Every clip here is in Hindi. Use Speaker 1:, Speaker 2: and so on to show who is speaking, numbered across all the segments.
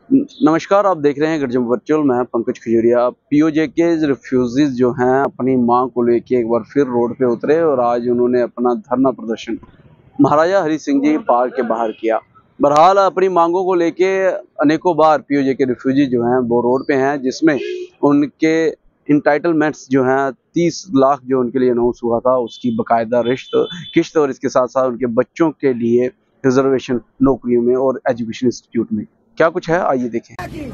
Speaker 1: नमस्कार, आप देख रहे हैं गढ़जम्मू वर्चुअल। मैं पंकज खजूरिया। पीओजे के रिफ्यूजीज जो हैं अपनी मांग को लेके एक बार फिर रोड पे उतरे और आज उन्होंने अपना धरना प्रदर्शन महाराजा हरि सिंह जी पार्क के बाहर किया। बहरहाल अपनी मांगों को लेके अनेकों बार पीओजे के रिफ्यूजी जो हैं वो रोड पे हैं, जिसमें उनके इंटाइटलमेंट्स जो हैं 30 लाख जो उनके लिए अनाउंस हुआ था उसकी बाकायदा किश्त और इसके साथ साथ उनके बच्चों के लिए रिजर्वेशन नौकरियों में और एजुकेशन इंस्टीट्यूट में क्या कुछ है, आइए देखें।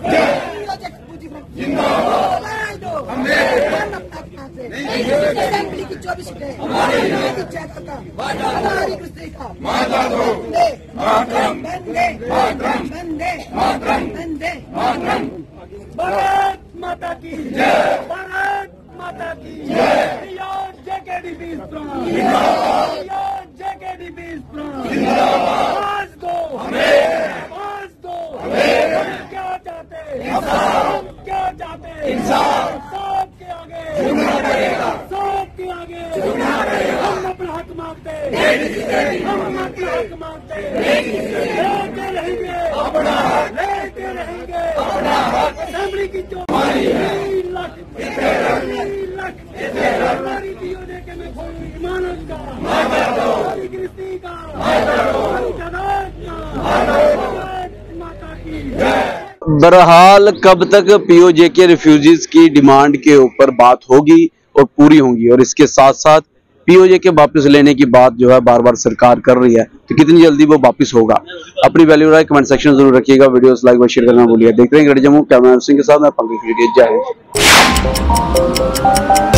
Speaker 2: भारत माता की जय, भारत माता की जय। जेकेडीपी क्या चाहते सबके आगे हम अपना हक मांगते, हम अपना हक मांगते, लेते रहेंगे असेंबली की जो 3 लाख हमारी पीओजे के में कोई इमानत का, हमारी गिरफ्ती का, हमारी जनात का, माता की जय।
Speaker 1: बहरहाल कब तक पीओजे के रिफ्यूजीज की डिमांड के ऊपर बात होगी और पूरी होंगी, और इसके साथ साथ पीओजे के वापस लेने की बात जो है बार बार सरकार कर रही है, तो कितनी जल्दी वो वापस होगा? अपनी वैल्यू राय कमेंट सेक्शन जरूर रखिएगा। वीडियोस लाइक व शेयर करना भूलिए। देखते हैं गढ़जम्मू, कैमरा सिंह के साथ मैं पंकज खजूरिया। जय हिंद।